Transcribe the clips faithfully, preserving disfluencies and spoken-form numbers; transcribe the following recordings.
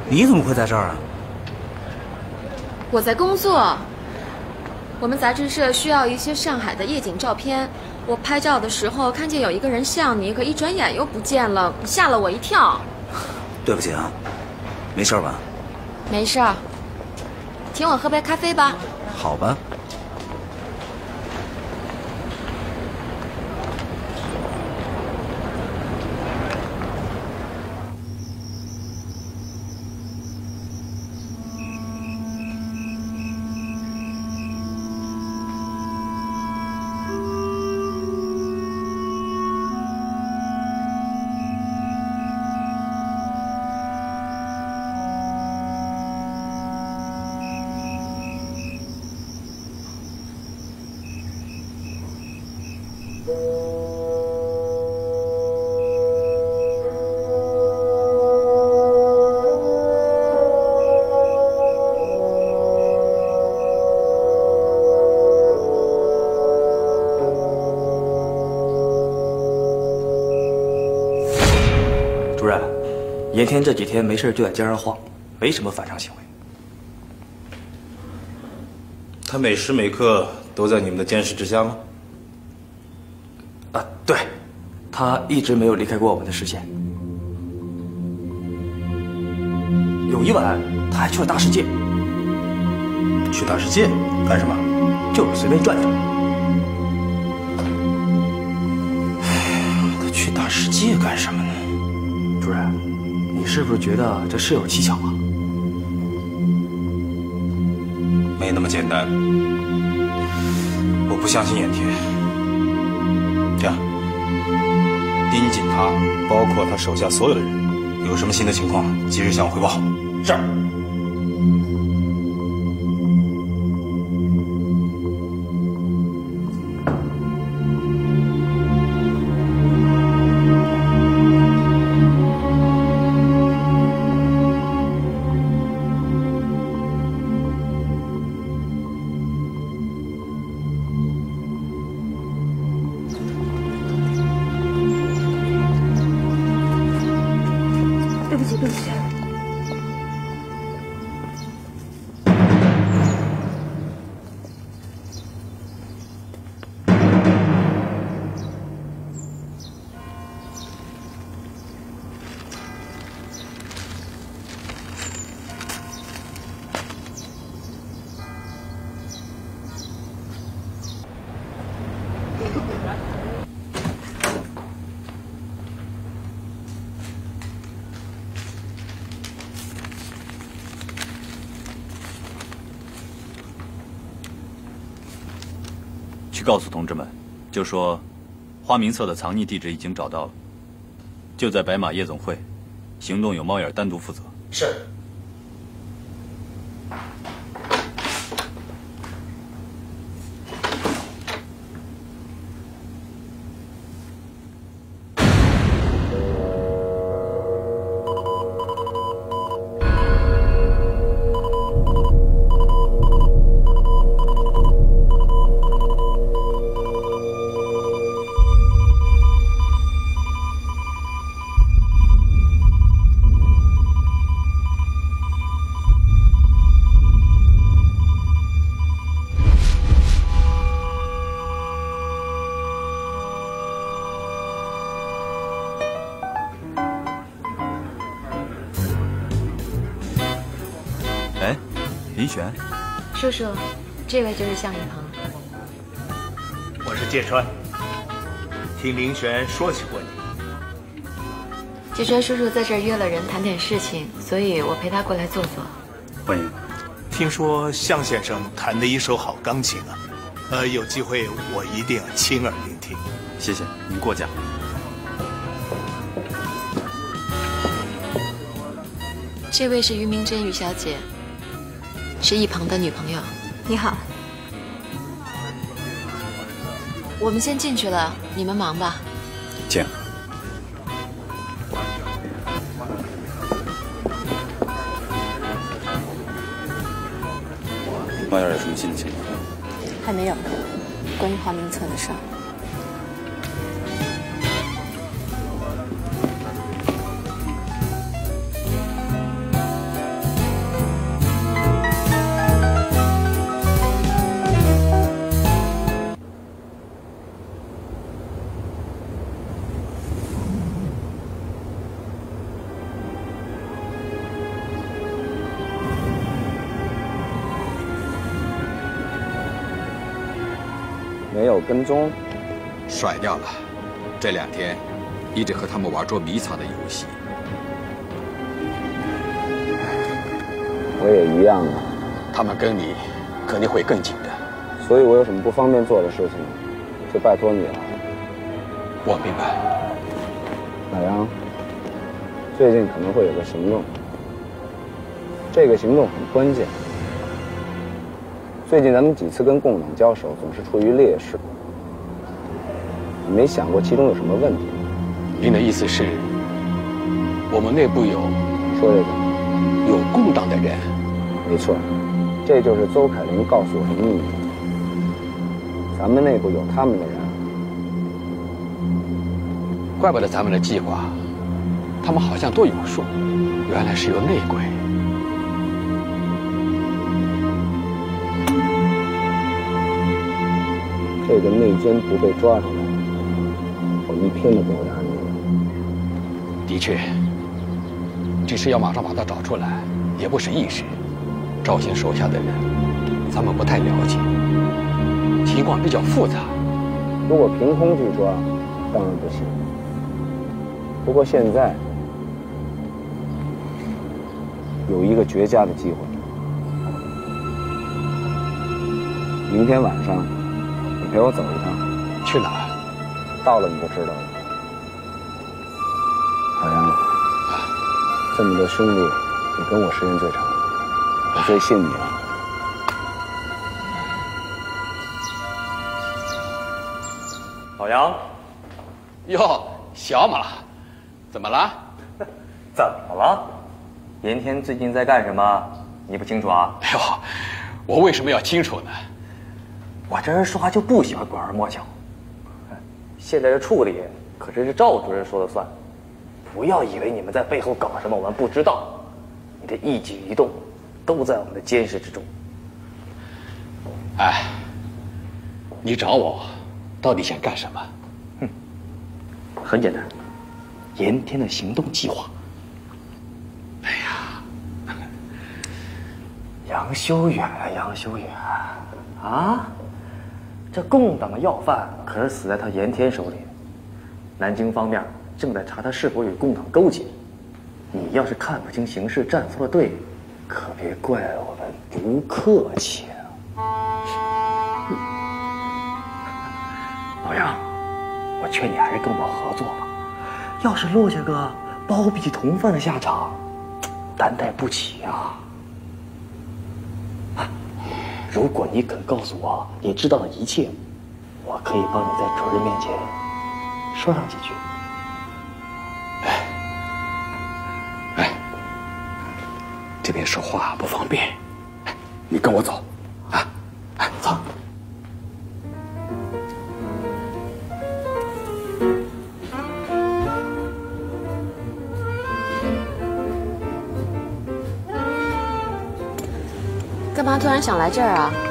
你怎么会在这儿啊？ 我在工作。我们杂志社需要一些上海的夜景照片。我拍照的时候看见有一个人像你，可一转眼又不见了，吓了我一跳。 对不起啊，没事吧？ 没事儿，请我喝杯咖啡吧。 好吧。 主任，严天这几天没事就在街上晃，没什么反常行为。 他每时每刻都在你们的监视之下吗？ 啊，对，他一直没有离开过我们的视线。有一晚，他还去了大世界。 去大世界干什么？ 就是随便转转。 他去大世界干什么呢？ 主任，你是不是觉得这事有蹊跷啊？ 没那么简单，我不相信眼天。这样，盯紧他，包括他手下所有的人，有什么新的情况，及时向我汇报。是。 对不起，对不起。 去告诉同志们，就说花名册的藏匿地址已经找到了，就在白马夜总会，行动由猫眼单独负责。 是。 哎，林璇， 叔叔，这位就是向一鹏。 我是芥川，听林璇说起过你。 芥川叔叔在这儿约了人谈点事情，所以我陪他过来坐坐。 欢迎。 听说向先生弹的一手好钢琴啊，呃，有机会我一定要亲耳聆听。 谢谢您过奖。 这位是于明珍于小姐，是一鹏的女朋友。 你好。 我们先进去了，你们忙吧。 请。猫眼有什么新的情况？ 还没有，关于花名册的事儿。 没有跟踪， 甩掉了。这两天一直和他们玩捉迷藏的游戏。 我也一样啊。 他们跟你肯定会更紧的。 所以我有什么不方便做的事情，就拜托你了。 我明白。 老杨，最近可能会有个行动，这个行动很关键。最近咱们几次跟共党交手，总是处于劣势。你没想过其中有什么问题吗？ 您的意思是，我们内部有说这个有共党的人？ 没错，这就是邹凯琳告诉我的秘密。咱们内部有他们的人。 怪不得咱们的计划，他们好像都有数，原来是有内鬼。 这个内奸不被抓上来，我一天都不会安宁。 的确，只是要马上把他找出来，也不是易事。赵兴手下的人，咱们不太了解，情况比较复杂。 如果凭空去抓，当然不行。不过现在有一个绝佳的机会，明天晚上你陪我走一趟。 去哪儿？ 到了你就知道了。老杨，这么多兄弟，你跟我时间最长，我最信你了。 老杨， 哟，小马。怎么了？ 怎么了？严天最近在干什么？你不清楚啊？ 哎呦，我为什么要清楚呢？ 我这人说话就不喜欢拐弯抹角。现在的处理可真是赵主任说了算。不要以为你们在背后搞什么我们不知道，你的一举一动都在我们的监视之中。 哎，你找我，到底想干什么？ 哼，很简单。严天的行动计划。 哎呀， 杨修远啊，杨修远啊，这共党的要犯可是死在他严天手里。南京方面正在查他是否与共党勾结。你要是看不清形势，站错了队，可别怪我们不客气啊。老杨，我劝你还是跟我们合作吧。要是落下个包庇同犯的下场，担待不起啊！啊，如果你肯告诉我你知道的一切，我可以帮你在主任面前说上几句。 哎，哎，这边说话不方便，你跟我走，啊，哎，走。 干嘛突然想来这儿啊？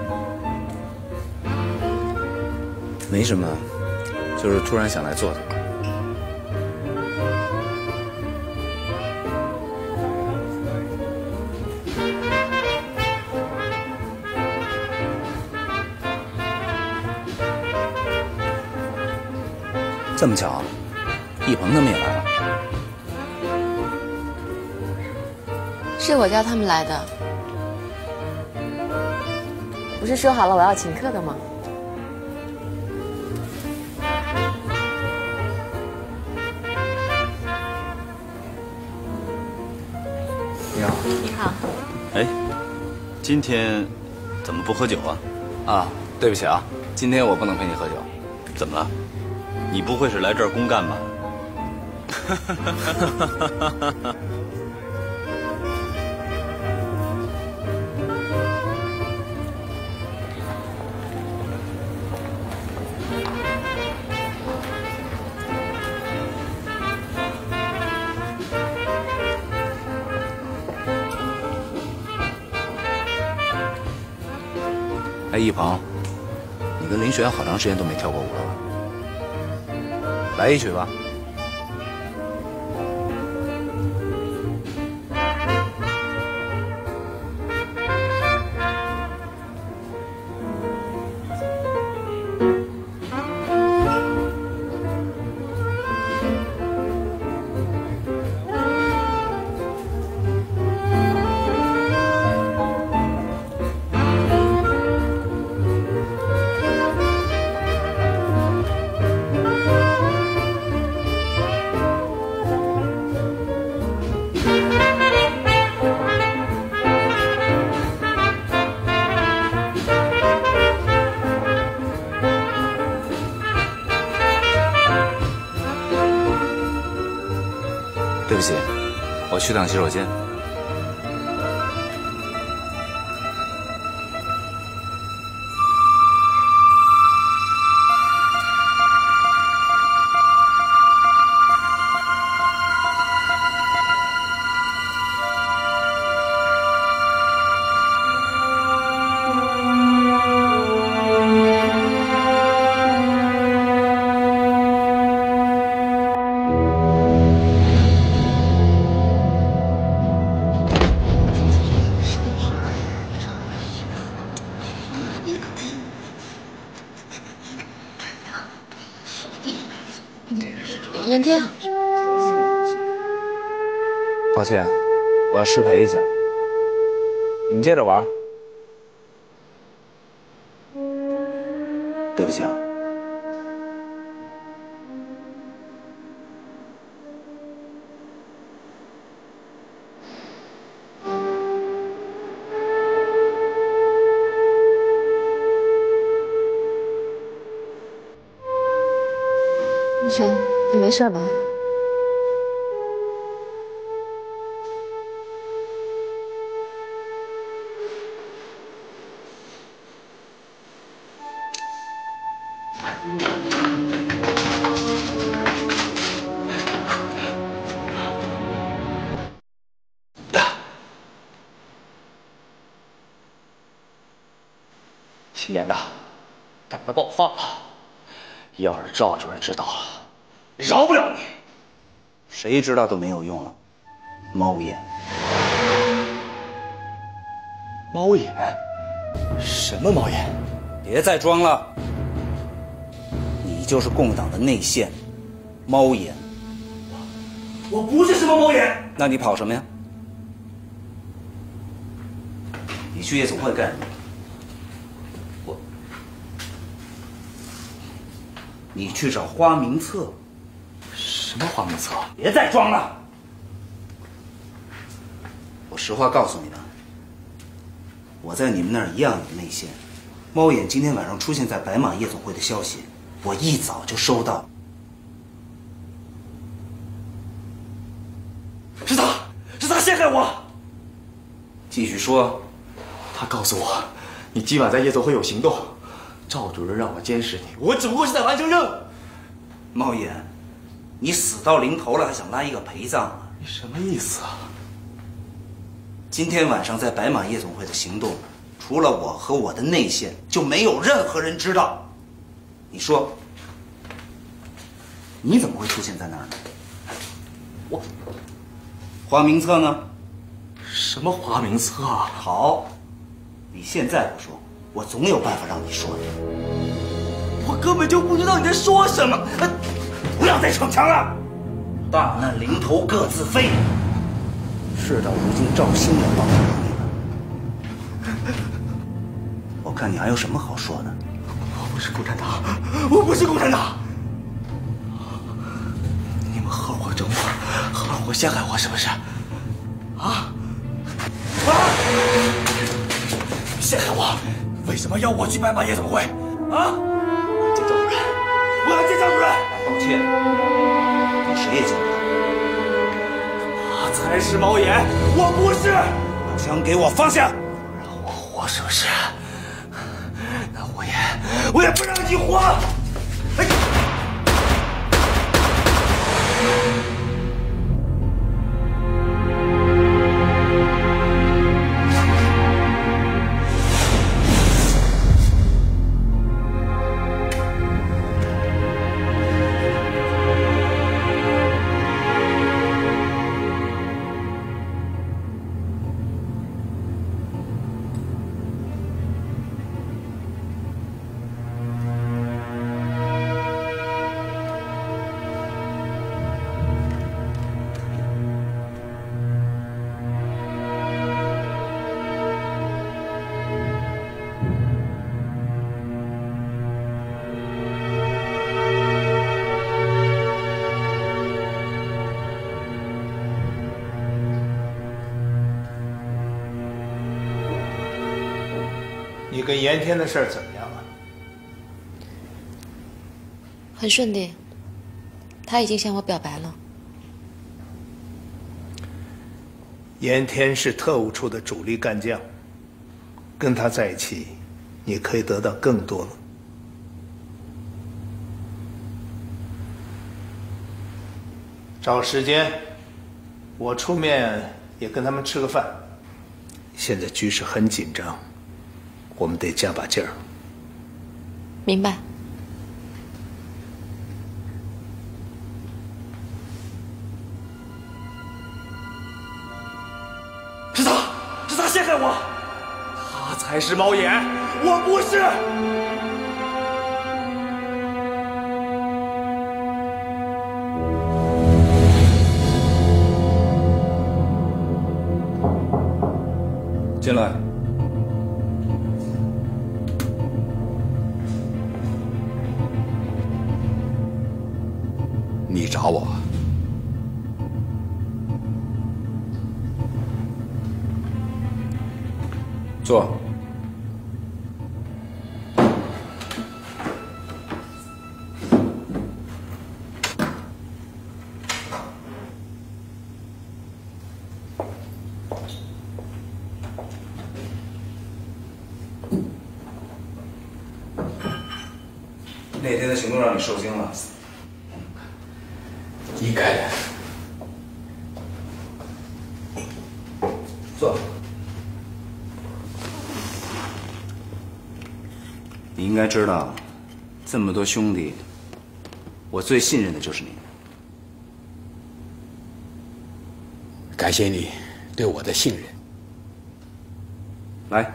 没什么，就是突然想来坐坐。这么巧，一鹏他们也来了。 是我叫他们来的。不是说好了我要请客的吗？ 你好。 你好。 哎，今天怎么不喝酒啊？ 啊，对不起啊，今天我不能陪你喝酒。 怎么了？你不会是来这儿公干吧？ 哎，一鹏，你跟林璇好长时间都没跳过舞了吧？来一曲吧。 对不起，我去趟洗手间。 严天， 抱歉，我要失陪一下，你们接着玩。对不起啊。 医生，你没事吧？ 姓严的，赶快把我放了！要是赵主任知道了，饶不了你。 谁知道都没有用了。猫眼， 猫眼？什么猫眼？ 别再装了！你就是共党的内线，猫眼。 我不是什么猫眼。 那你跑什么呀？你去夜总会干什么？我，你去找花名册。 什么花名册？ 别再装了！我实话告诉你吧，我在你们那儿一样有内线。猫眼今天晚上出现在白马夜总会的消息，我一早就收到。 是他，是他陷害我！ 继续说。 他告诉我，你今晚在夜总会有行动，赵主任让我监视你，我只不过是在完成任务。 猫眼，你死到临头了，还想拉一个陪葬啊？ 你什么意思啊？ 今天晚上在白马夜总会的行动，除了我和我的内线，就没有任何人知道。你说，你怎么会出现在那儿呢？我，花名册呢？ 什么花名册啊？ 好，你现在不说，我总有办法让你说的。 我根本就不知道你在说什么。 不要再逞强了！大难临头各自飞。事到如今，赵兴也帮不了你了。我看你还有什么好说的？ 我不是共产党，我不是共产党。你们合伙整我，合伙陷害我，是不是？啊？啊！陷害我！为什么要我去白马夜总会？啊！我要见赵主任！我要见赵主任！ 抱歉，你谁也见不到。 他才是猫眼，我不是！ 把枪给我放下！ 让我活是不是？那我也，我也不让你活！哎！ 你跟严天的事儿怎么样啊？ 很顺利，他已经向我表白了。 严天是特务处的主力干将，跟他在一起，你可以得到更多了。找时间，我出面也跟他们吃个饭。现在局势很紧张，我们得加把劲儿。 明白。 是他，是他陷害我，他才是猫眼，我不是。 进来。 你找我？ 坐。那天的行动让你受惊了。 应该的。 坐。你应该知道，这么多兄弟，我最信任的就是你。 感谢你对我的信任。 来。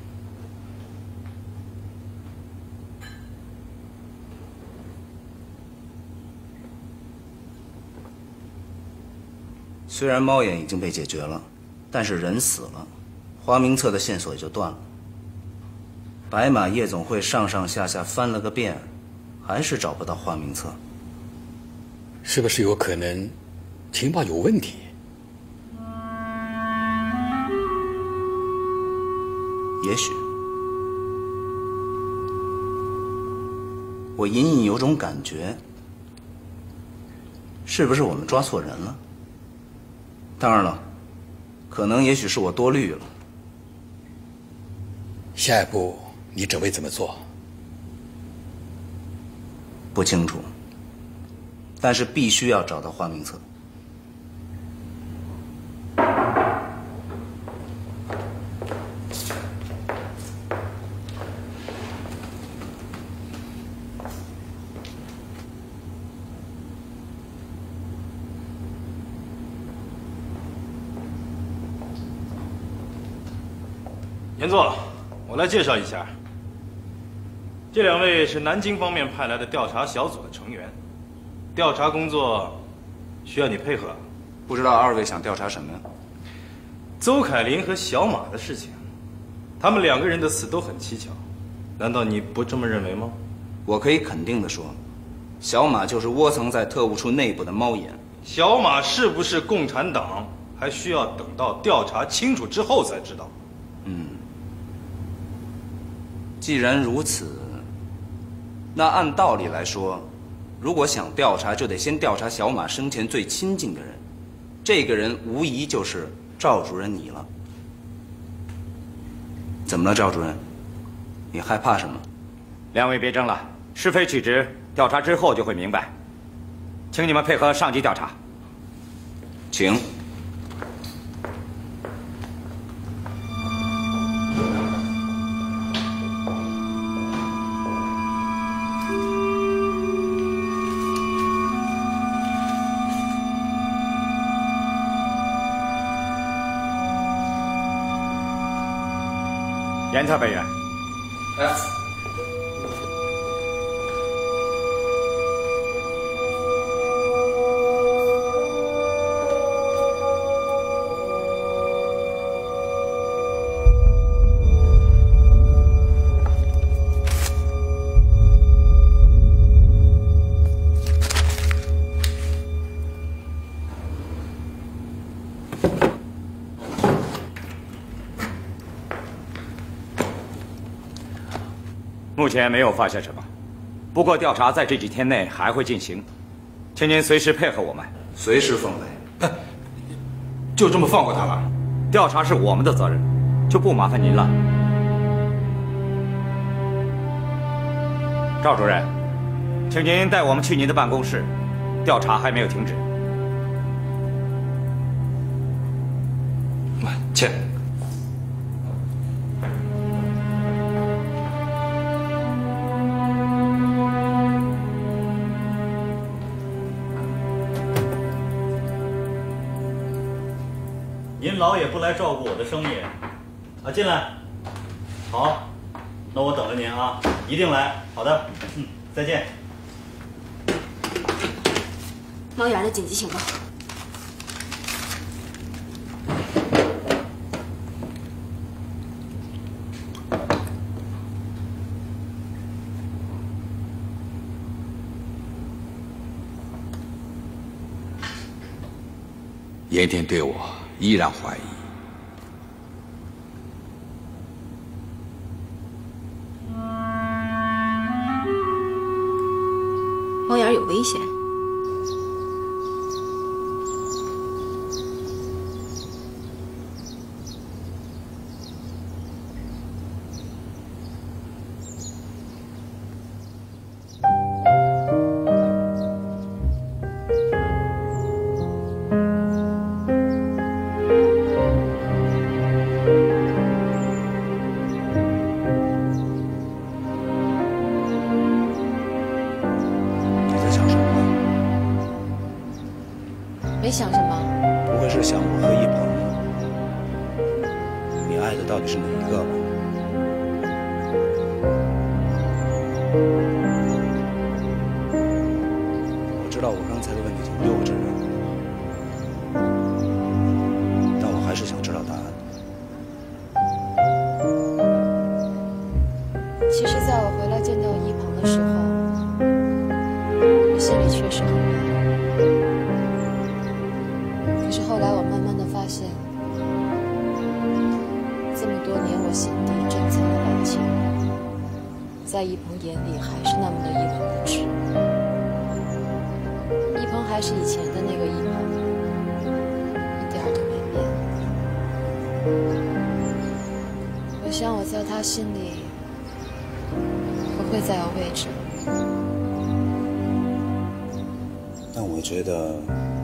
虽然猫眼已经被解决了，但是人死了，花名册的线索也就断了。白马夜总会上上下下翻了个遍，还是找不到花名册。 是不是有可能情报有问题？ 也许。我隐隐有种感觉，是不是我们抓错人了？当然了，可能也许是我多虑了。 下一步你准备怎么做？ 不清楚，但是必须要找到花名册。 言座，我来介绍一下，这两位是南京方面派来的调查小组的成员，调查工作需要你配合。 不知道二位想调查什么呀？ 邹凯林和小马的事情，他们两个人的死都很蹊跷，难道你不这么认为吗？ 我可以肯定地说，小马就是窝藏在特务处内部的猫眼。 小马是不是共产党，还需要等到调查清楚之后才知道。 嗯。既然如此，那按道理来说，如果想调查，就得先调查小马生前最亲近的人，这个人无疑就是赵主任你了。怎么了，赵主任？你害怕什么？ 两位别争了，是非曲直，调查之后就会明白。请你们配合上级调查。 请。 严特委员。 哎。 目前没有发现什么，不过调查在这几天内还会进行，请您随时配合我们。 随时奉陪。 就这么放过他了？ 调查是我们的责任，就不麻烦您了。赵主任，请您带我们去您的办公室，调查还没有停止。 切。 您老也不来照顾我的生意，啊，进来。好，那我等着您啊，一定来。好的，嗯，再见。 猫眼的紧急情报。 严天对我依然怀疑。 猫眼有危险。没想什么， 不会是想我和一鹏？你爱的到底是哪一个吧？我知道我刚才的问题挺幼稚的，但我还是想知道答案。 其实，在我回来见到一鹏的时候，我心里确实很乱。可是后来我慢慢的发现，这么多年我心底珍藏的感情，在一鹏眼里还是那么的一文不值。一鹏还是以前的那个一鹏，一点儿都没变。我想我在他心里不会再有位置。 但我觉得。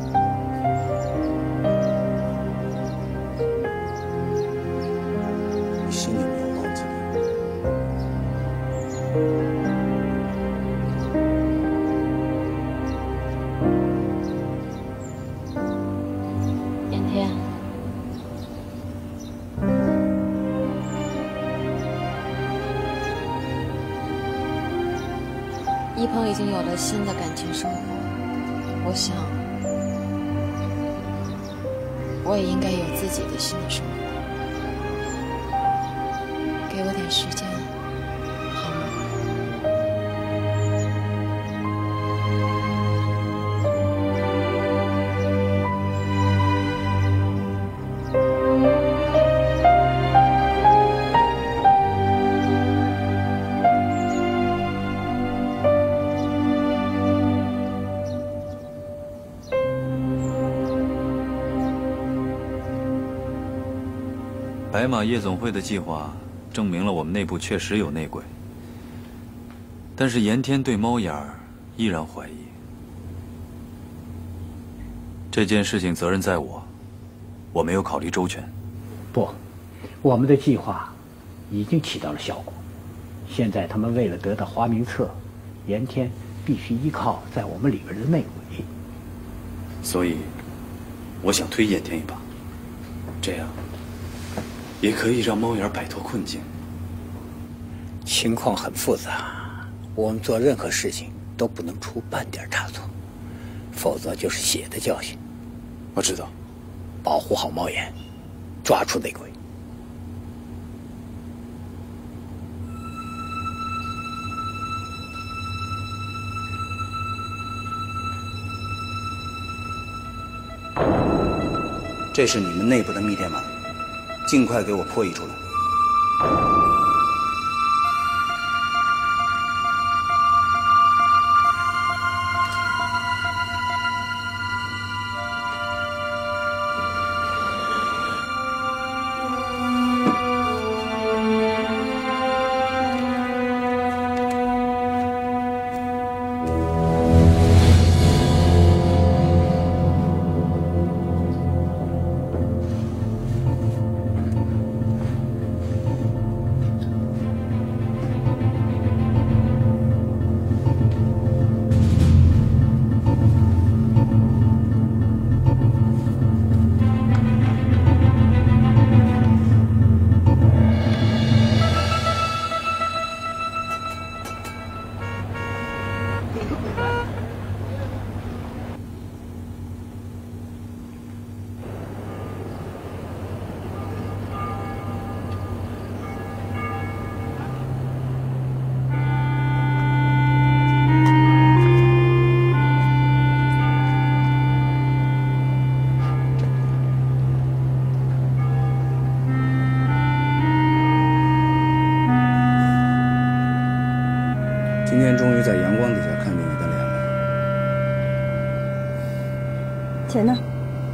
心里没有忘记严天，一鹏已经有了新的感情生活，我想我也应该有自己的新的生活。给我点时间，好吗？ 白马夜总会的计划证明了我们内部确实有内鬼，但是严天对猫眼儿依然怀疑。这件事情责任在我，我没有考虑周全。 不，我们的计划已经起到了效果。现在他们为了得到花名册，严天必须依靠在我们里边的内鬼。 所以，我想推严天一把，这样也可以让猫眼摆脱困境。 情况很复杂，我们做任何事情都不能出半点差错，否则就是血的教训。 我知道， 保护好猫眼，抓住内鬼。 这是你们内部的密电码，尽快给我破译出来。 会回来。 今天终于在阳光底下看见你的脸了。 钱呢？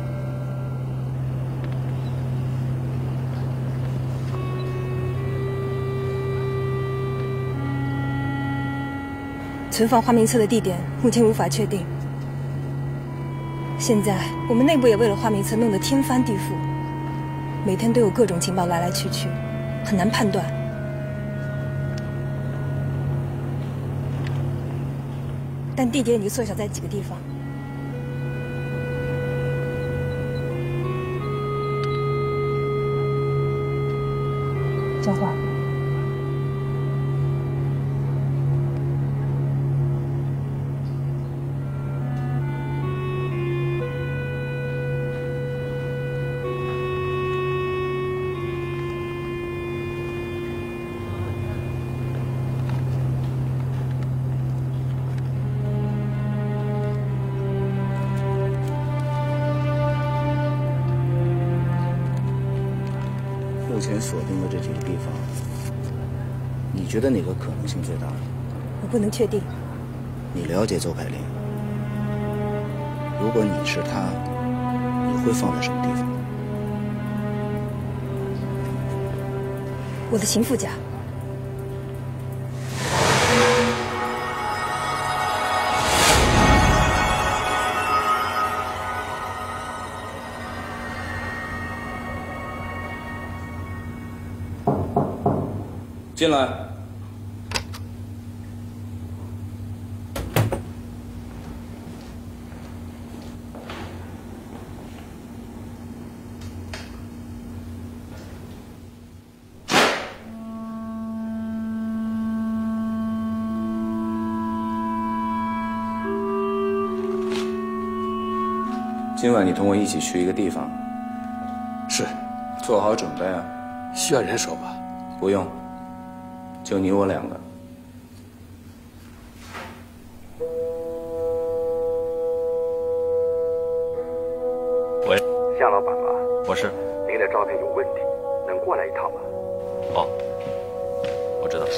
存放花名册的地点目前无法确定。现在我们内部也为了花名册弄得天翻地覆，每天都有各种情报来来去去，很难判断。但地点已经缩小在几个地方。交换。 目前锁定的这几个地方，你觉得哪个可能性最大？ 我不能确定。 你了解邹凯琳？如果你是他，你会放在什么地方？ 我的情妇家。 进来。今晚你同我一起去一个地方。 是。 做好准备啊。 需要人手吧？ 不用。就你我两个。 喂， 夏老板啊， 我是。 您的照片有问题，能过来一趟吗？ 哦，我知道。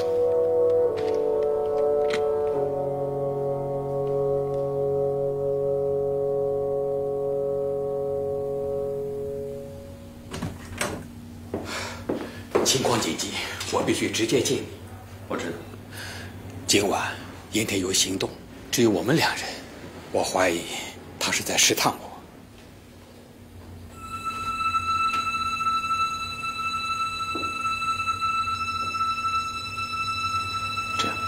情况紧急，我必须直接见你。 我知道。 今晚盐田有行动，只有我们两人，我怀疑他是在试探我。 这样。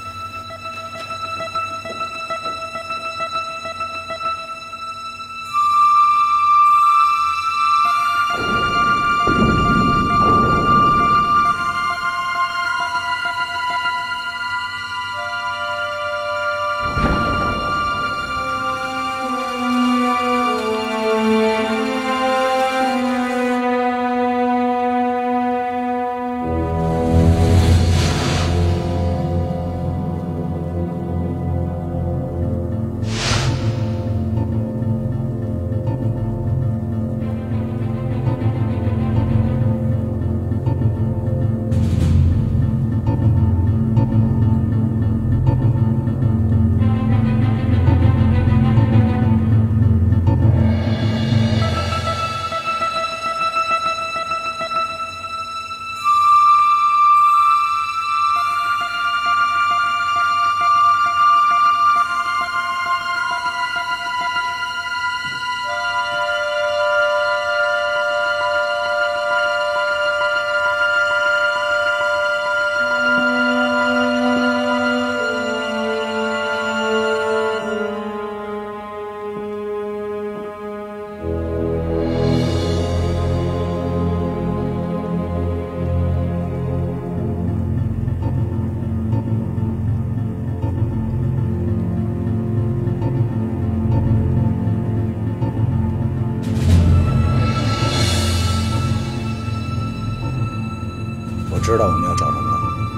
知道我们要找什么了？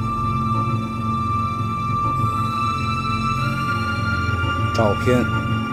照片。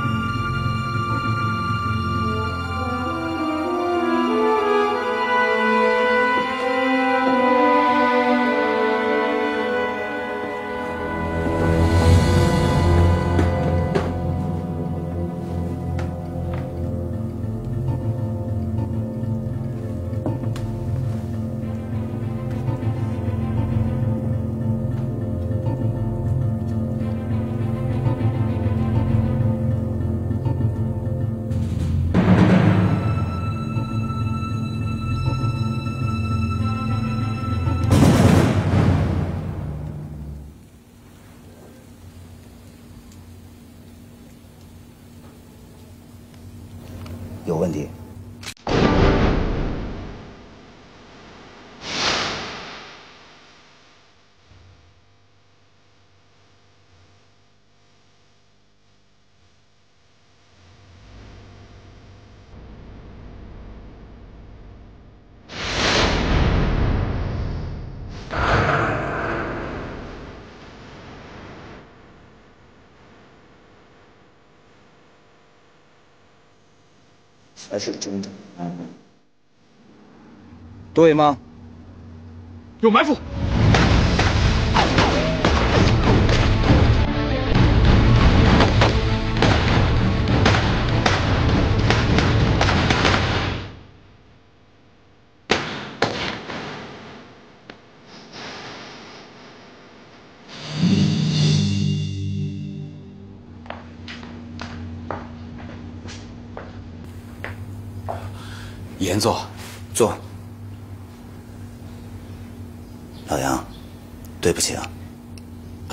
有问题。才是真的，对吗？ 有埋伏！ 严坐， 坐。老杨，对不起啊。 啊，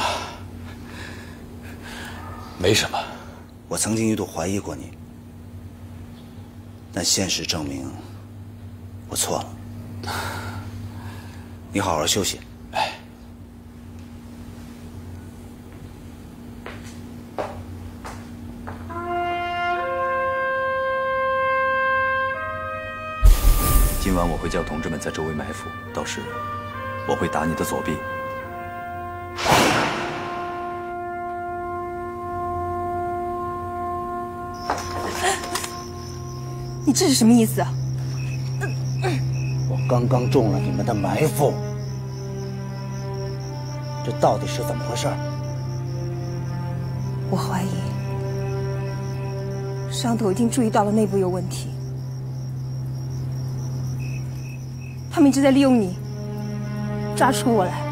没什么。 我曾经一度怀疑过你，但现实证明我错了。你好好休息。 哎。 今晚我会叫同志们在周围埋伏，到时我会打你的左臂。 你这是什么意思啊？ 我刚刚中了你们的埋伏，这到底是怎么回事？ 我怀疑上头已经注意到了内部有问题。他们一直在利用你，抓出我来。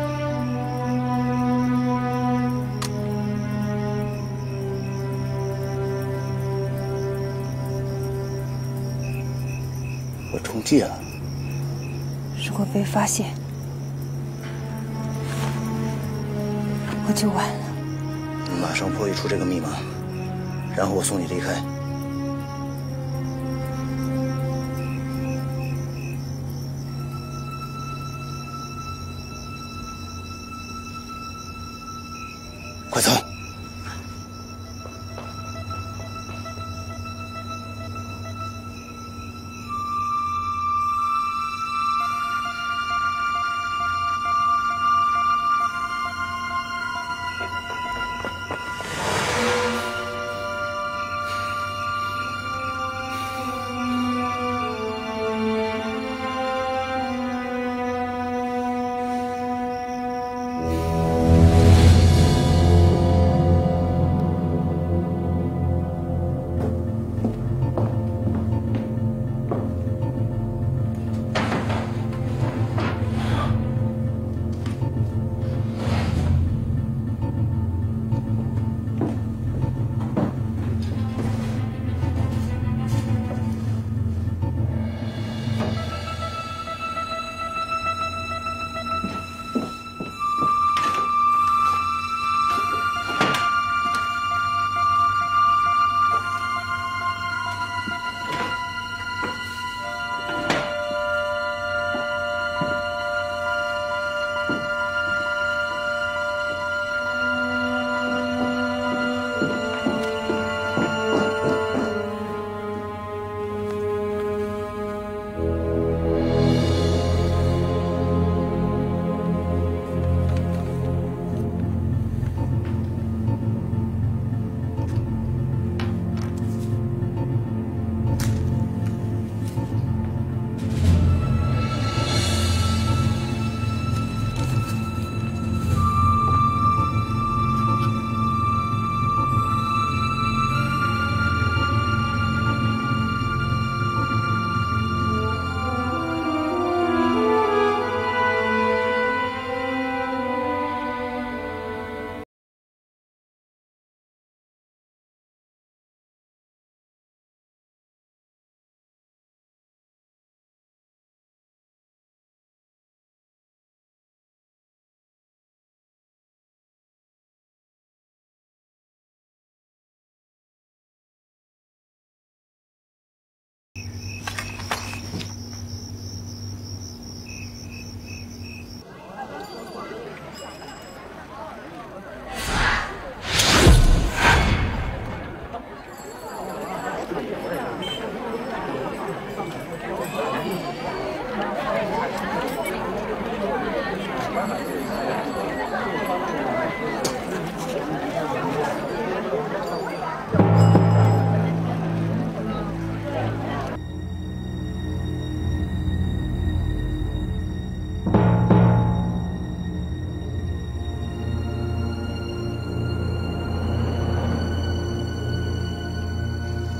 我中计了。 如果被发现，我就完了。 马上破译出这个密码，然后我送你离开。快走！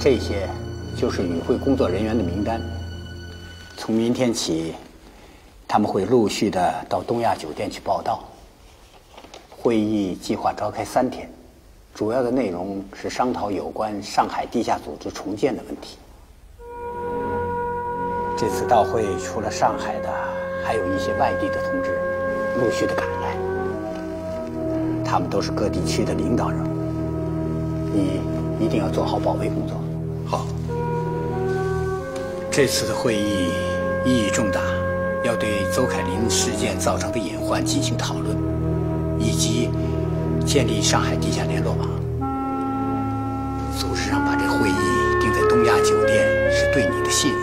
这些就是与会工作人员的名单。从明天起，他们会陆续的到东亚酒店去报到。会议计划召开三天，主要的内容是商讨有关上海地下组织重建的问题。这次到会除了上海的，还有一些外地的同志陆续的赶来，他们都是各地区的领导人物，你一定要做好保卫工作。 好。 这次的会议意义重大，要对邹凯林事件造成的隐患进行讨论，以及建立上海地下联络网。组织上把这会议定在东亚酒店，是对你的信任。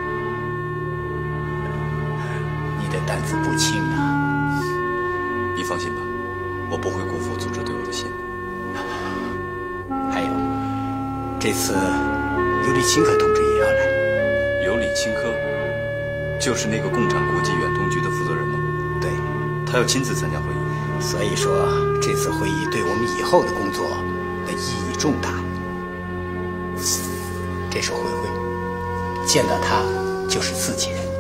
你的担子不轻啊！ 你放心吧，我不会辜负组织对我的信任。 还有，这次尤里钦科同志也要来。 尤里钦科，就是那个共产国际远东局的负责人吗？ 对， 他要亲自参加会议。 所以说，这次会议对我们以后的工作的意义重大。这是慧慧，见到他就是自己人。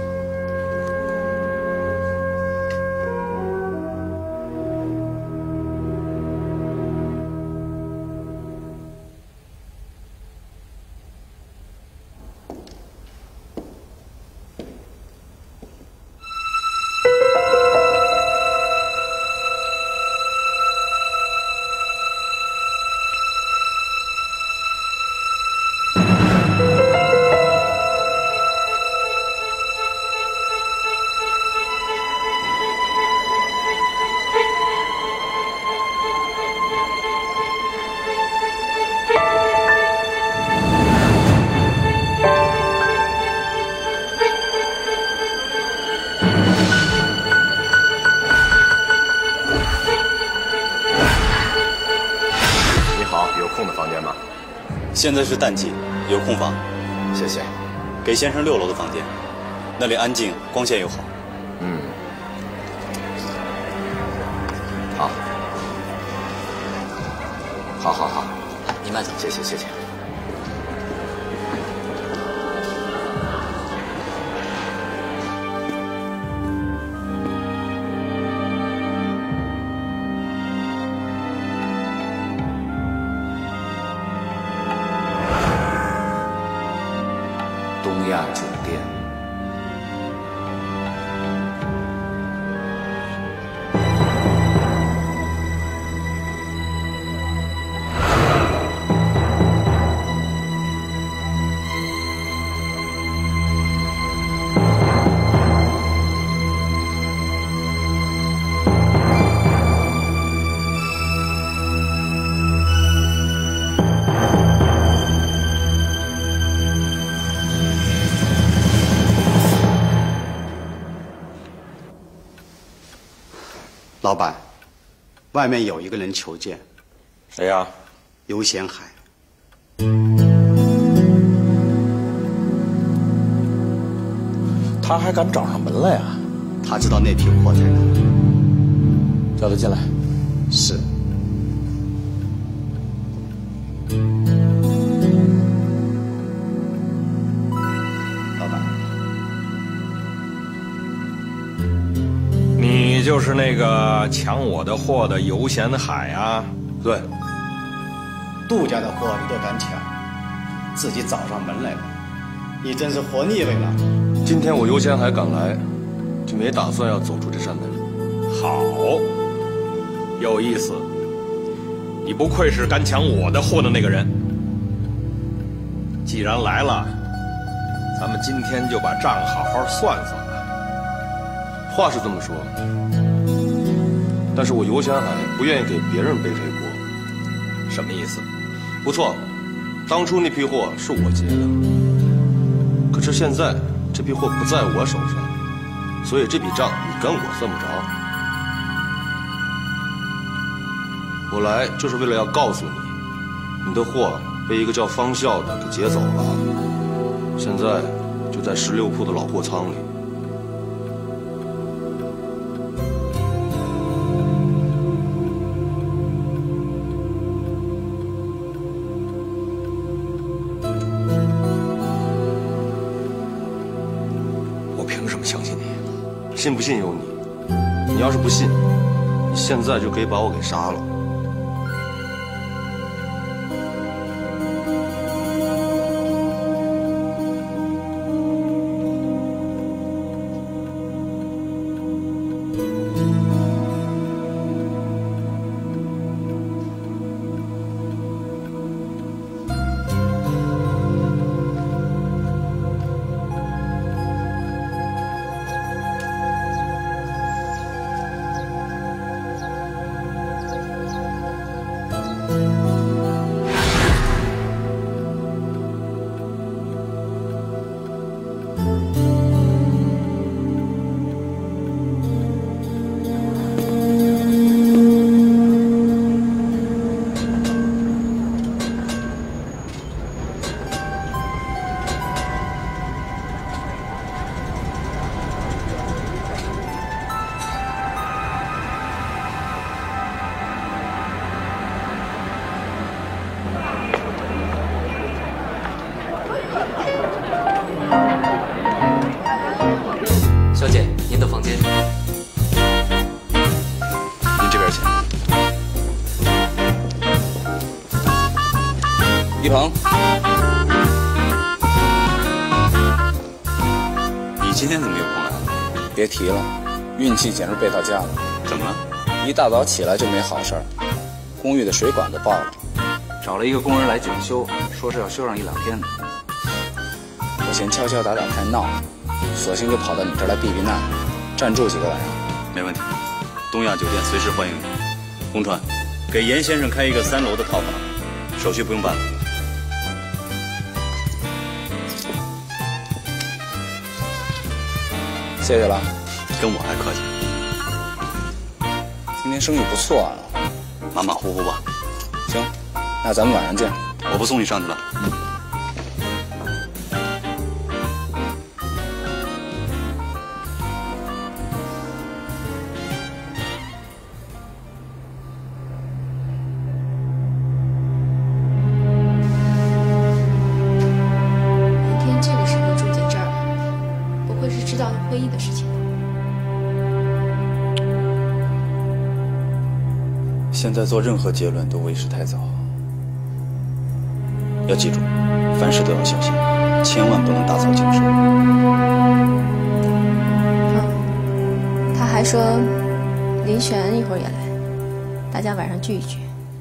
现在是淡季，有空房。 谢谢。 给先生六楼的房间，那里安静，光线又好。 嗯。好。好好好， 你慢走。 谢谢谢谢。 东亚酒店。 老板，外面有一个人求见。 谁呀？ 尤显海。 他还敢找上门来呀？ 他知道那批货在哪。 叫他进来。 是。老板。 你就是那个抢我的货的尤显海啊？ 对。杜家的货你都敢抢，自己找上门来了，你真是活腻味了。 今天我尤显海赶来，就没打算要走出这扇门。 好，有意思。你不愧是敢抢我的货的那个人。既然来了，咱们今天就把账好好算算吧。 话是这么说，但是我尤显海不愿意给别人背黑锅。 什么意思？ 不错，当初那批货是我接的，可是现在这批货不在我手上，所以这笔账你跟我算不着。我来就是为了要告诉你，你的货被一个叫方笑的给劫走了，现在就在十六铺的老货仓里。 信不信由你。你要是不信，你现在就可以把我给杀了。 小姐，您的房间。 您这边请。 一鹏， 你今天怎么有空来了？ 别提了，运气简直背到家了。 怎么了？ 一大早起来就没好事儿，公寓的水管子爆了， 找了一个工人来检修，说是要修上一两天呢。 我嫌敲敲打打太闹了，索性就跑到你这儿来避避难，暂住几个晚上。 没问题，东亚酒店随时欢迎你。洪川，给严先生开一个三楼的套房，手续不用办了。 谢谢了， 跟我还客气。 今天生意不错啊， 马马虎虎吧。 行，那咱们晚上见。 我不送你上去了。 明天这个时候住进这儿，不会是知道会议的事情吧？ 现在做任何结论都为时太早。要记住，凡事都要小心，千万不能打草惊蛇。 嗯，他还说林璇一会儿也来，大家晚上聚一聚。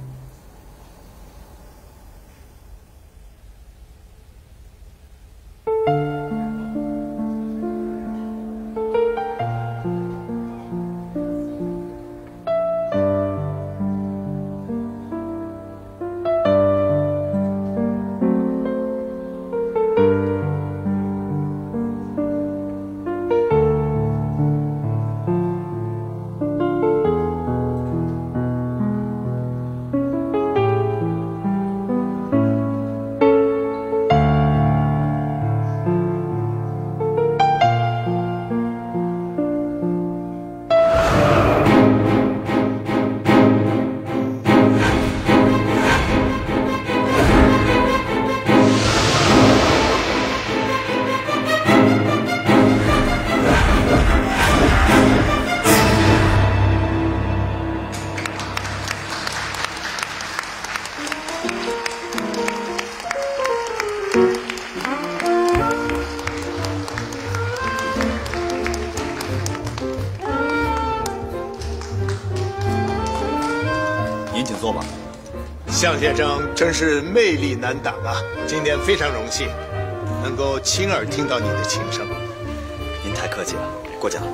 您请坐吧。 向先生真是魅力难挡啊！今天非常荣幸能够亲耳听到你的琴声。 您太客气了，过奖。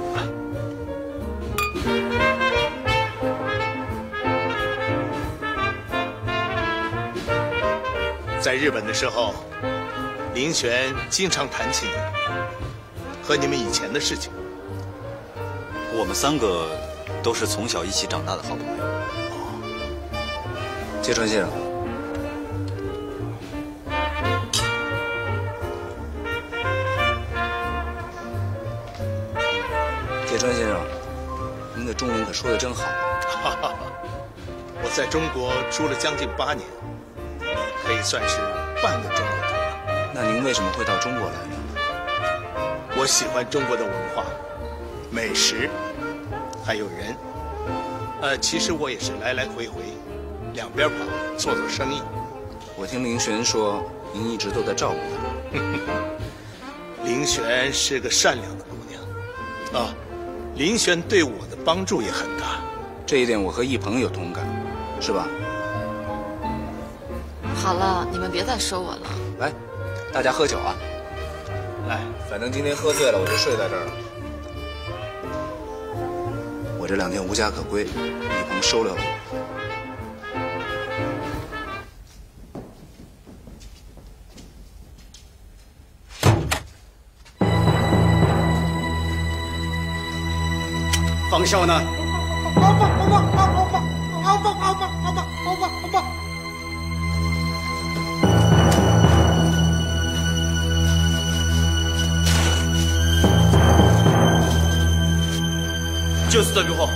在日本的时候，林璇经常谈起你和你们以前的事情。 我们三个都是从小一起长大的好朋友。 芥川先生，芥川先生，您的中文可说得真好。 哈哈，我在中国住了将近八年，可以算是半个中国人了。 那您为什么会到中国来呢？ 我喜欢中国的文化， 美食，还有人。呃，其实我也是来来回回，两边跑，做做生意。 我听林璇说，您一直都在照顾她。 林璇是个善良的姑娘，啊，林璇对我的帮助也很大， 这一点我和一鹏有同感，是吧？ 好了，你们别再说我了。 来，大家喝酒啊！来，反正今天喝醉了，我就睡在这儿了。我这两天无家可归，一鹏收留了我。 方少呢？ 好吧，好吧，好吧，好吧，好吧，好吧，好吧，好吧，好吧。 就是这句话。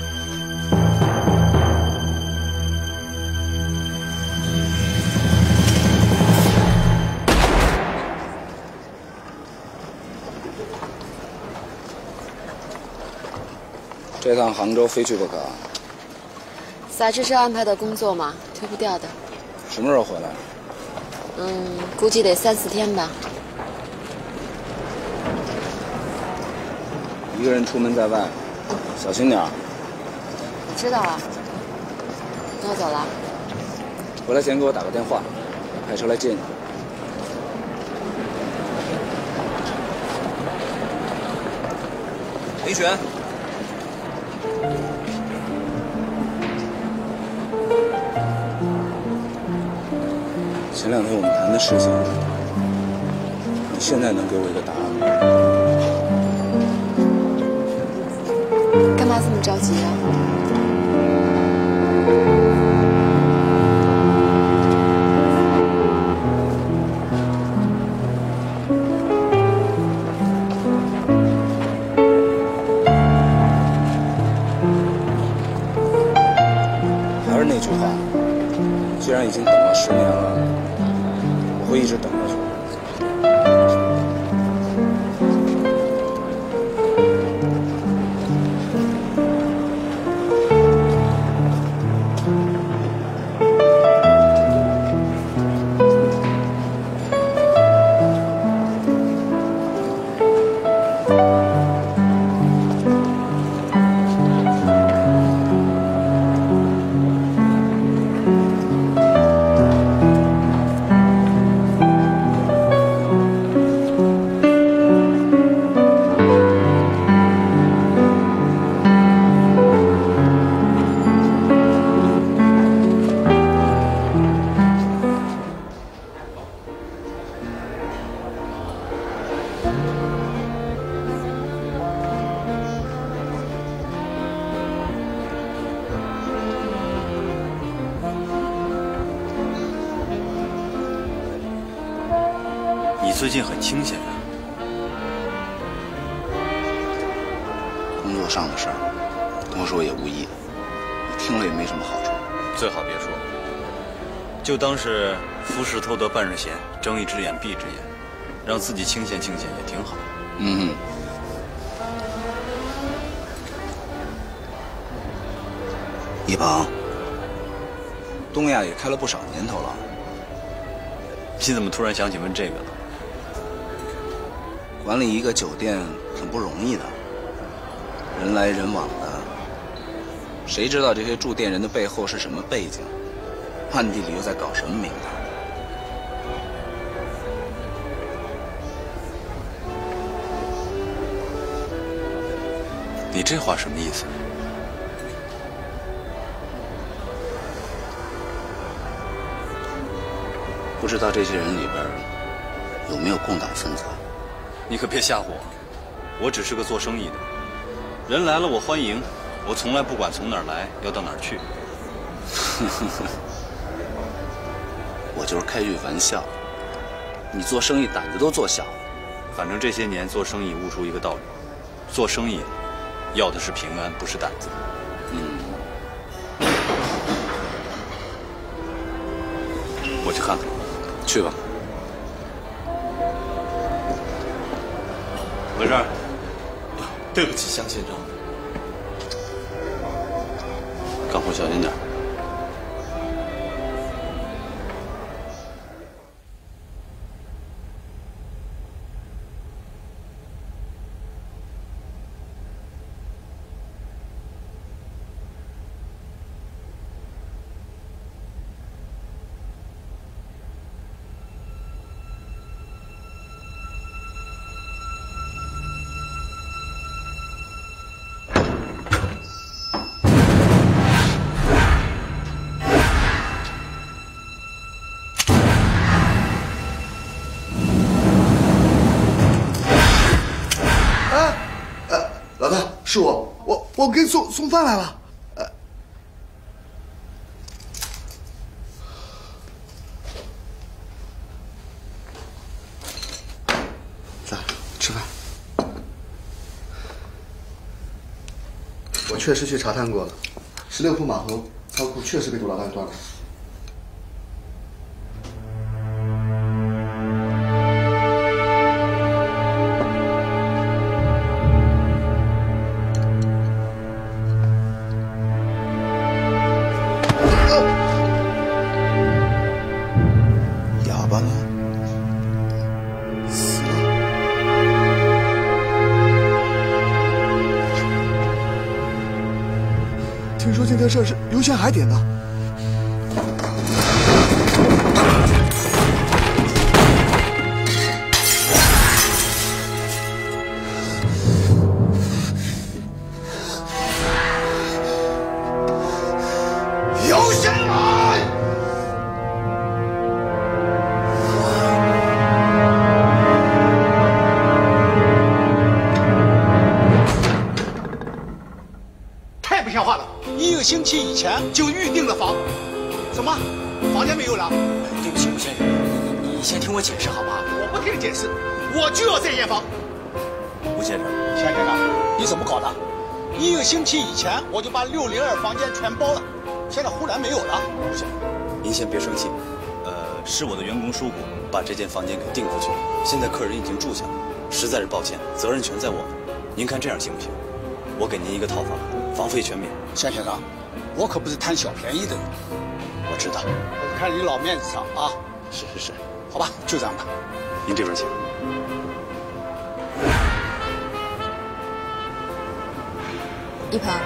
这趟杭州非去不可。 杂志社安排的工作嘛，推不掉的。 什么时候回来？ 嗯，估计得三四天吧。 一个人出门在外，小心点儿。 知道了。那我走了。 回来前给我打个电话，派车来接你。林璇。前两天我们谈的事情，你现在能给我一个答案吗？干嘛这么着急啊？ 还是那句话，既然已经等了十年了，我会一直等下去。 最近很清闲啊。 工作上的事儿，多说也无益，你听了也没什么好处。 最好别说，就当是夫事偷得半日闲，睁一只眼闭一只眼，让自己清闲清闲也挺好。 嗯。一鹏，东亚也开了不少年头了， 你怎么突然想起问这个了？ 管理一个酒店挺不容易的，人来人往的，谁知道这些住店人的背后是什么背景，暗地里又在搞什么名堂？ 你这话什么意思？ 不知道这些人里边有没有共党分子？ 你可别吓唬我，我只是个做生意的，人来了我欢迎，我从来不管从哪儿来，要到哪儿去。 我就是开句玩笑，你做生意胆子都做小了。 反正这些年做生意悟出一个道理，做生意要的是平安，不是胆子。 嗯。 我去看看。 去吧。 回事？ 对不起，向县长。干活小心点。 是我，我我给你送送饭来了。呃，来吃饭。我确实去查探过了，十六铺马河仓库确实被杜老大断了。听说今天事是油线海点的。油线海！ 太不像话了！一个星期以前就预定了房，什么房间没有了？ 对不起，吴先生，你你先听我解释好吗？ 我不听解释，我就要这间房。 吴先生， 夏先生，你怎么搞的？一个星期以前我就把六零二房间全包了，现在忽然没有了。 吴先生，您先别生气，呃，是我的员工疏忽，把这间房间给订出去了。现在客人已经住下了，实在是抱歉，责任全在我。您看这样行不行？我给您一个套房，房费全免。 夏先生，我可不是贪小便宜的人。 我知道， 我是看你老面子上啊。 是是是， 好吧，就这样吧。 您这边请。 一鹏，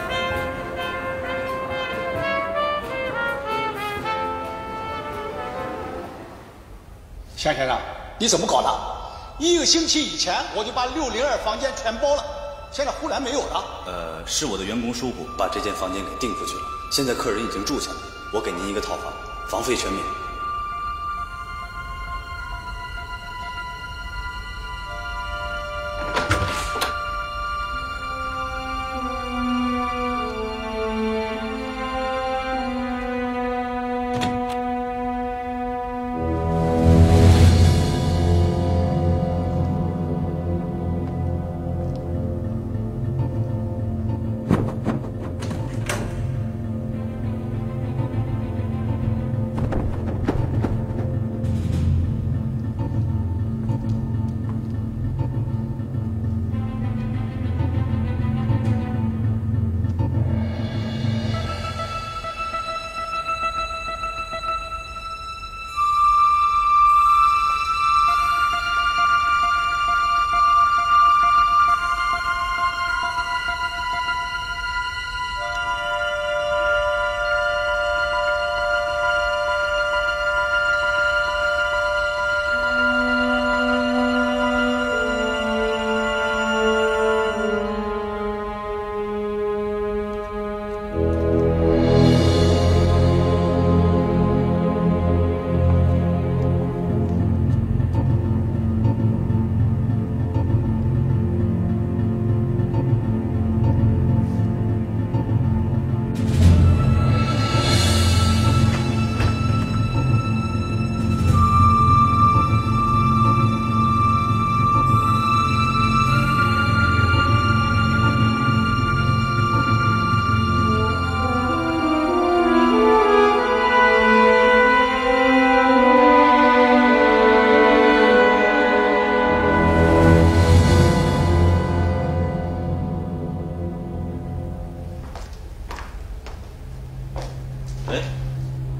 夏先生，你怎么搞的？一个星期以前我就把六零二房间全包了，现在忽然没有了。 呃，是我的员工疏忽，把这间房间给订出去了。现在客人已经住下了，我给您一个套房，房费全免。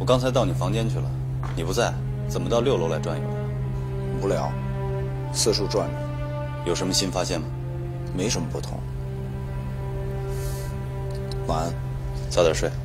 我刚才到你房间去了，你不在，怎么到六楼来转悠的？ 无聊，四处转转。 有什么新发现吗？ 没什么不同。晚安， 早点睡。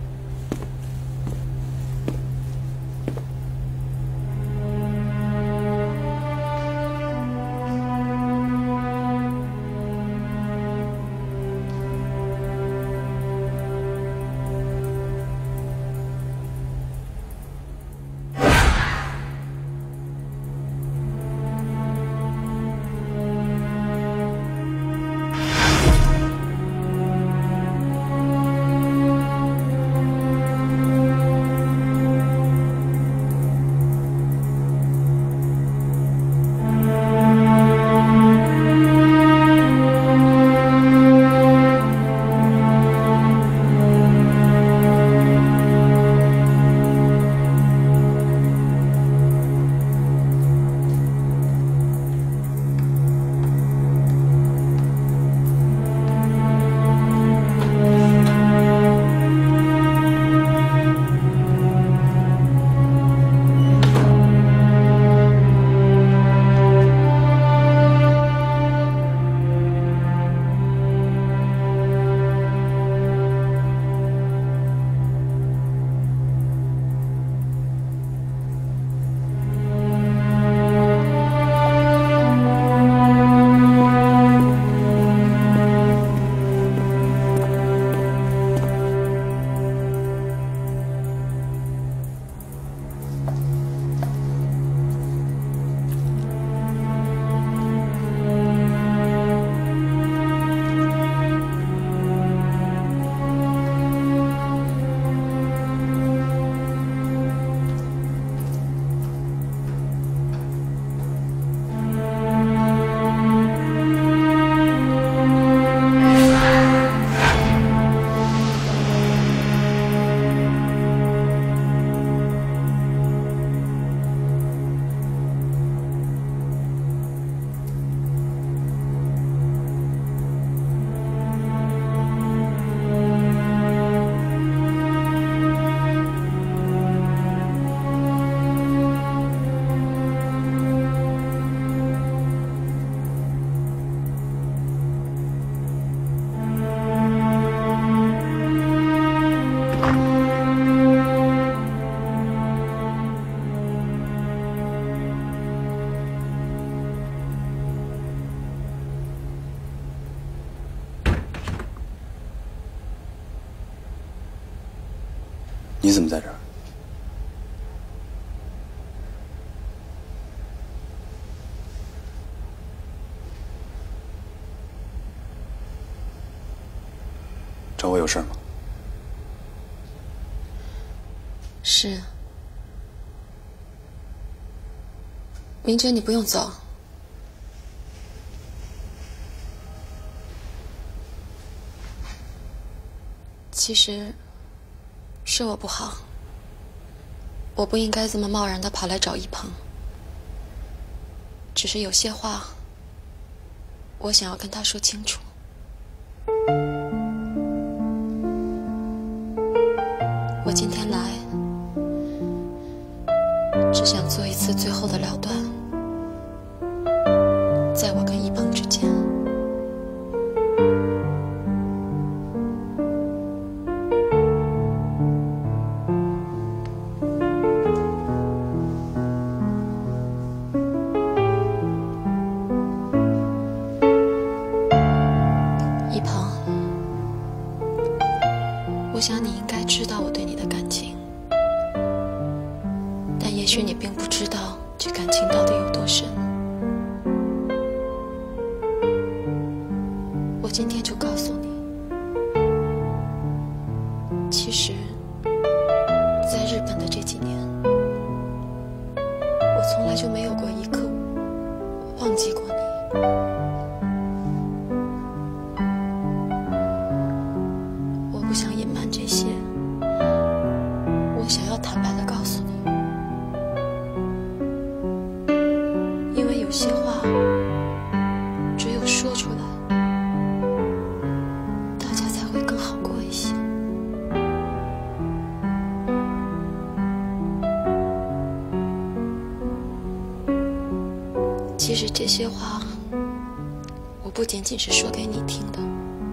你怎么在这儿？找我有事吗？ 是。明哲，你不用走。其实是我不好，我不应该这么贸然的跑来找一鹏。只是有些话，我想要跟他说清楚。我今天来，只想做一次最后的了断，在我跟一鹏之间。一鹏，我想你应该知道我对你的感情，但也许你并不知道这感情到底有多深。我今天就告诉你，其实在日本的这几年，我从来就没有过一刻忘记过你。我不想隐瞒这些，我想要坦白地告诉你，因为有些话只有说出来， 其实这些话，我不仅仅是说给你听的，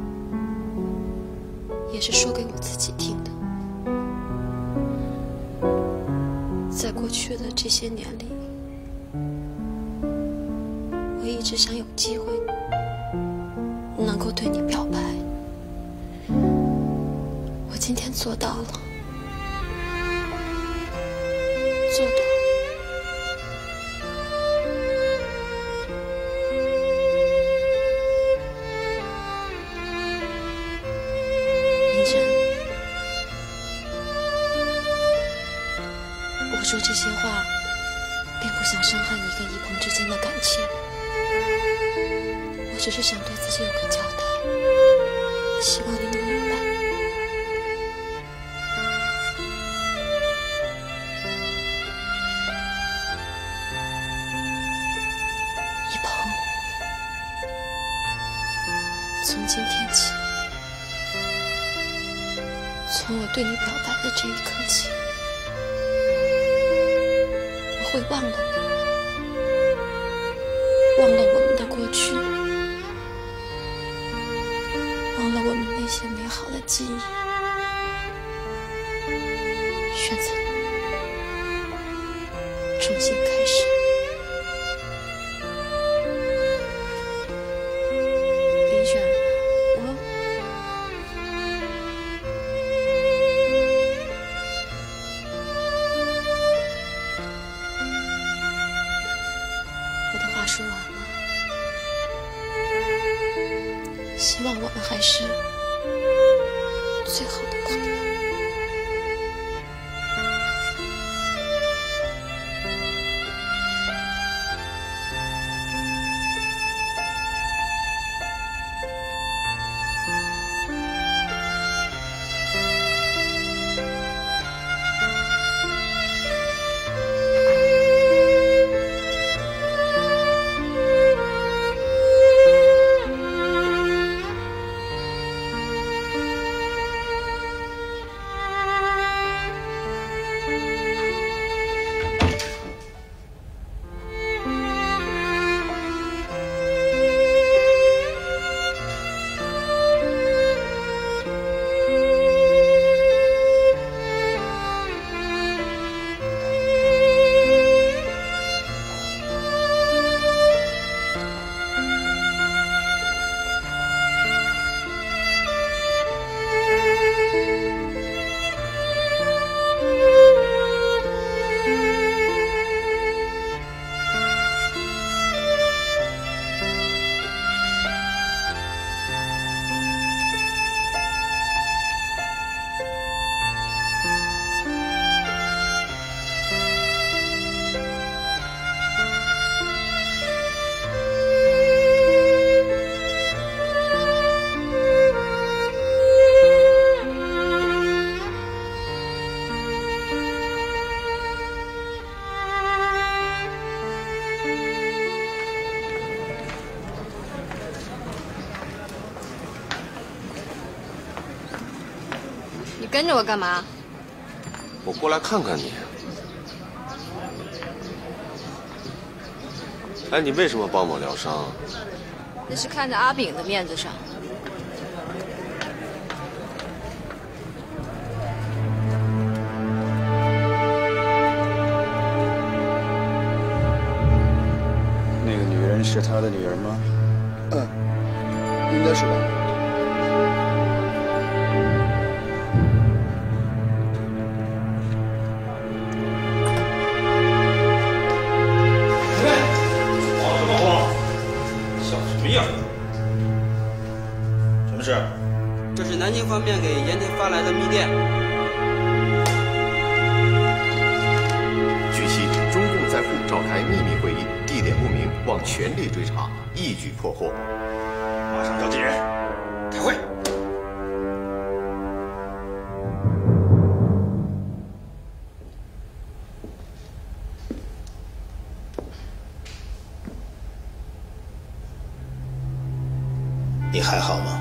也是说给我自己听的。在过去的这些年里，我一直想有机会能够对你表白，我今天做到了，做到了。林真，我说这些话，并不想伤害你跟一鹏之间的感情，我只是想对自己有个交代，希望你能明白。一鹏，从今天起，从我对你表白的这一刻起，我会忘了你，忘了我们的过去，忘了我们那些美好的记忆。选择重新开始。林选，我我的话说完了，希望我们还是最好的朋友。 跟着我干嘛？ 我过来看看你。哎，你为什么帮我疗伤？ 那是看在阿炳的面子上。 那个女人是他的女儿吗？ 嗯，应该是吧。 这是南京方面给盐田发来的密电。 据悉，中共在沪召开秘密会议，地点不明，望全力追查，一举破获。 马上召集人，开会。 你还好吗？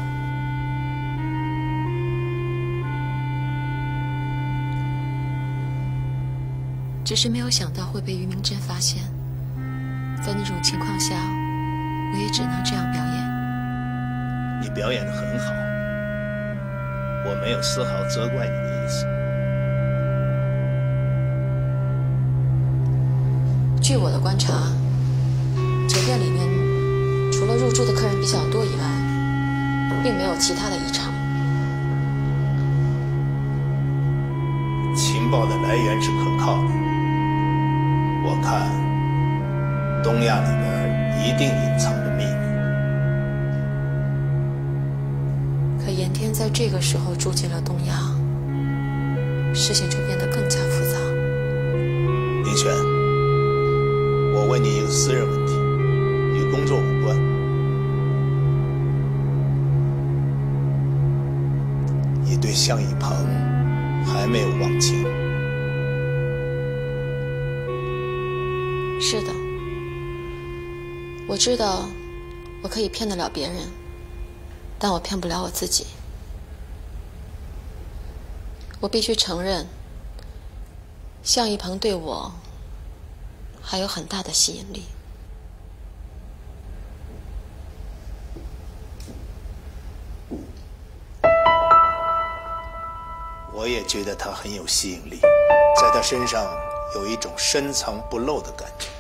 只是没有想到会被于明真发现， 在那种情况下，我也只能这样表演。 你表演得很好，我没有丝毫责怪你的意思。 据我的观察，酒店里面除了入住的客人比较多以外，并没有其他的异常。 情报的来源是可靠的，我看东亚里边一定隐藏着秘密。 可严天在这个时候住进了东亚，事情就变得更加复杂。 林璇，我问你一个私人问题，与工作无关。你对向以鹏还没有忘情？ 是的，我知道我可以骗得了别人，但我骗不了我自己。我必须承认，向一鹏对我还有很大的吸引力。 我也觉得他很有吸引力，在他身上有一种深藏不露的感觉。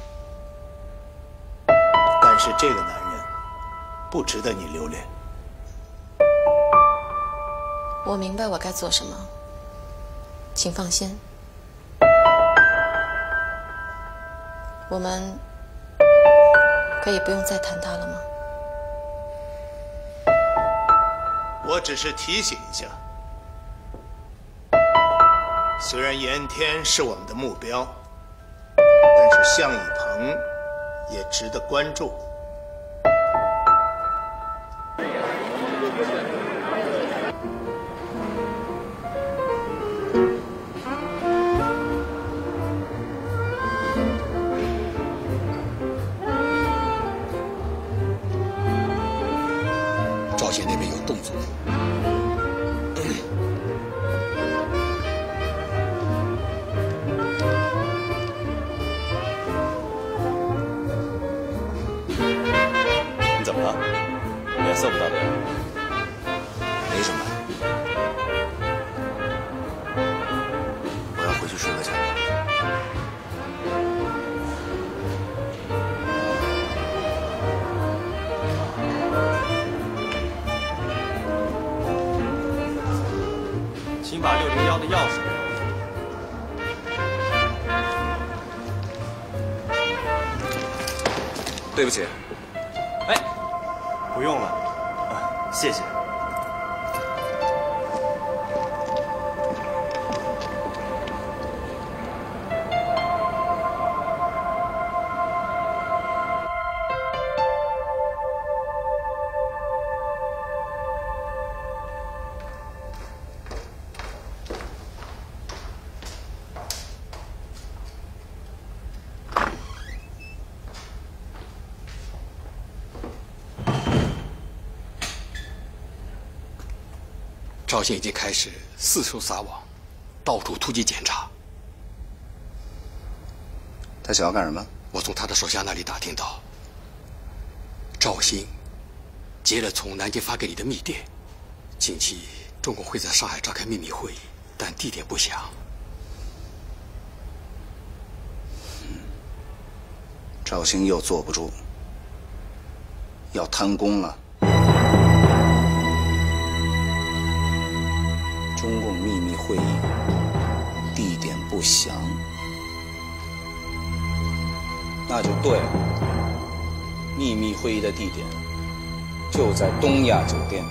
但是这个男人不值得你留恋。 我明白我该做什么，请放心。我们可以不用再谈他了吗？ 我只是提醒一下，虽然严天是我们的目标，但是向以鹏也值得关注。 赵县那边有动作。 你怎么了？脸色不大对。 没什么。我要回去睡个觉。 请把六零幺的钥匙给我。 对不起。 哎，不用了， 啊，谢谢。 赵县已经开始四处撒网，到处突击检查。 他想要干什么？ 我从他的手下那里打听到，赵兴接了从南京发给你的密电，近期中共会在上海召开秘密会议，但地点不详。 嗯，赵兴又坐不住，要贪功了。中共秘密会议，地点不详，那就对了。秘密会议的地点就在东亚酒店。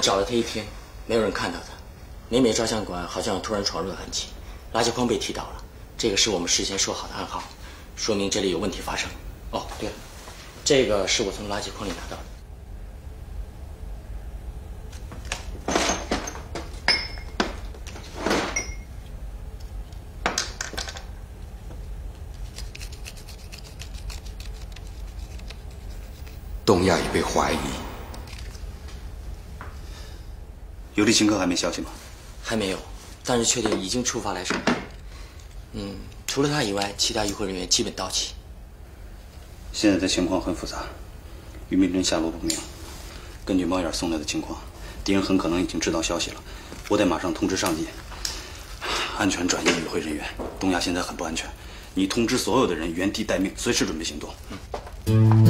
找了他一天，没有人看到他。美美照相馆好像突然闯入的痕迹，垃圾筐被踢倒了。这个是我们事先说好的暗号，说明这里有问题发生。哦，对了，这个是我从垃圾筐里拿到的。 东亚已被怀疑， 有利秦科还没消息吗？ 还没有，但是确定已经出发来上海。嗯，除了他以外，其他与会人员基本到齐。 现在的情况很复杂，于明真下落不明。根据猫眼送来的情况，敌人很可能已经知道消息了。我得马上通知上级，安全转移与会人员。东亚现在很不安全，你通知所有的人原地待命，随时准备行动。嗯。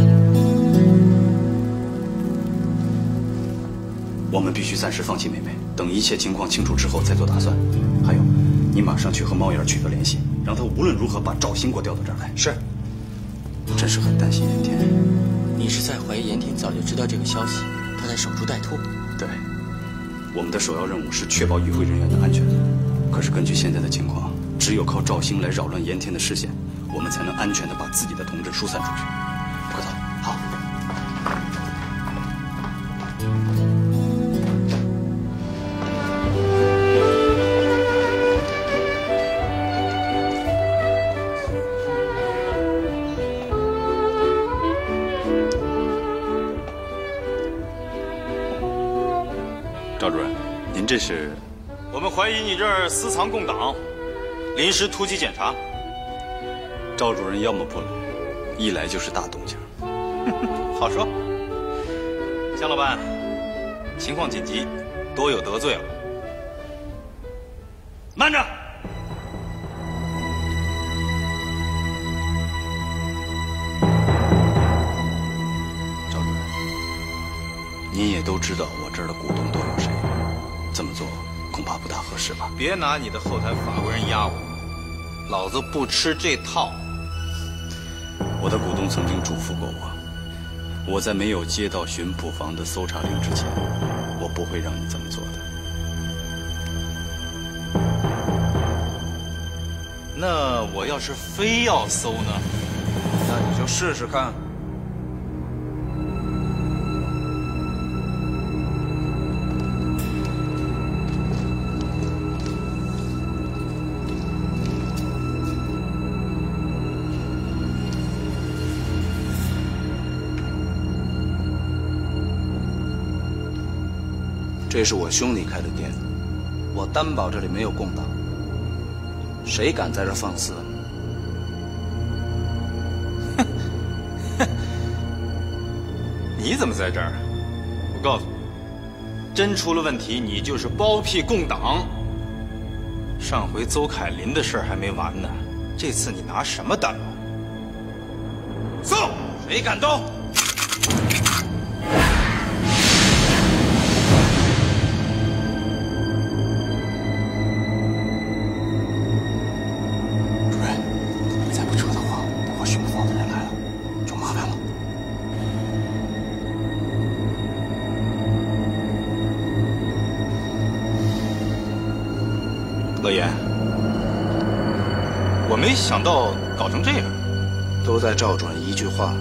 我们必须暂时放弃美美，等一切情况清楚之后再做打算。还有，你马上去和猫眼取得联系，让他无论如何把赵兴给我调到这儿来。是。真是很担心严天。 你是在怀疑严天早就知道这个消息，他在守株待兔？ 对。我们的首要任务是确保与会人员的安全。可是根据现在的情况，只有靠赵兴来扰乱严天的视线，我们才能安全地把自己的同志疏散出去。快走。好。 赵主任，您这是？我们怀疑你这儿私藏共党，临时突击检查。 赵主任要么不来，一来就是大动静。 好说。江老板，情况紧急，多有得罪了。慢着！ 赵主任，您也都知道我这儿的股东都有谁。 这么做恐怕不大合适吧？ 别拿你的后台法国人压我，老子不吃这套。 我的股东曾经嘱咐过我，我在没有接到巡捕房的搜查令之前，我不会让你这么做的。 那我要是非要搜呢？ 那你就试试看。 这是我兄弟开的店，我担保这里没有共党。谁敢在这放肆？ 哼，你怎么在这儿？我告诉你，真出了问题，你就是包庇共党。上回邹凯林的事还没完呢，这次你拿什么担保？搜，谁敢动？ 乐言，我没想到搞成这样， 都在赵主任一句话。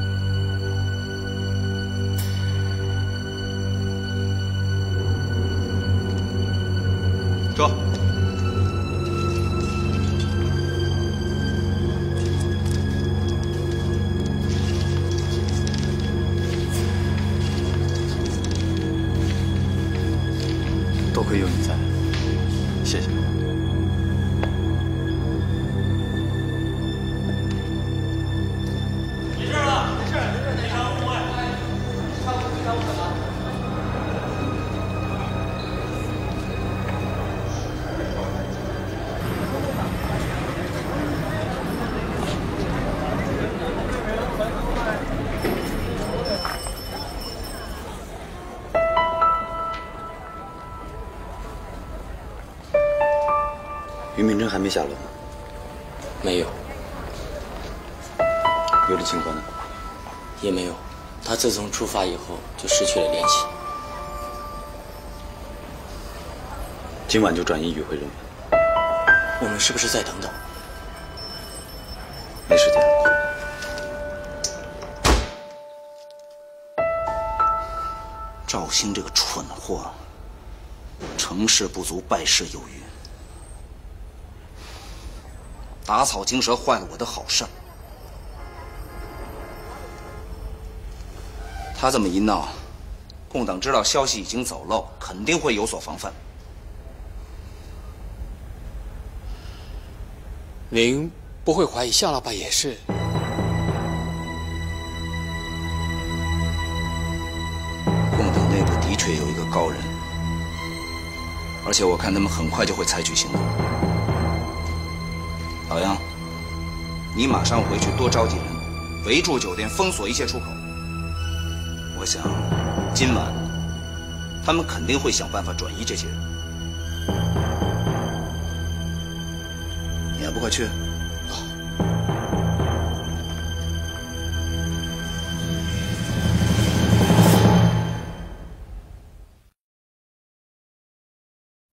走。 多亏有你在，谢谢。 于明真还没下落吗？ 没有。 有利情况呢？ 也没有。他自从出发以后就失去了联系。 今晚就转移与会人员。 我们是不是再等等？ 没时间。赵兴这个蠢货，成事不足，败事有余，打草惊蛇，坏了我的好事。他这么一闹，共党知道消息已经走漏，肯定会有所防范。 您不会怀疑向老板也是？ 共党内部的确有一个高人，而且我看他们很快就会采取行动。老杨，你马上回去多招几人，围住酒店，封锁一切出口。我想，今晚他们肯定会想办法转移这些人。你还不快去？